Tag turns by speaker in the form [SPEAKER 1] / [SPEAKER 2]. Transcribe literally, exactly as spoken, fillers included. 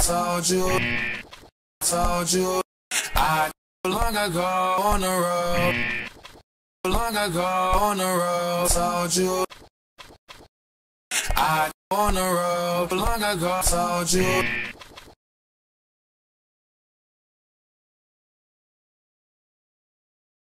[SPEAKER 1] told you, told you, I long ago on the road, long ago on the road, told you, I on the road, long ago told you.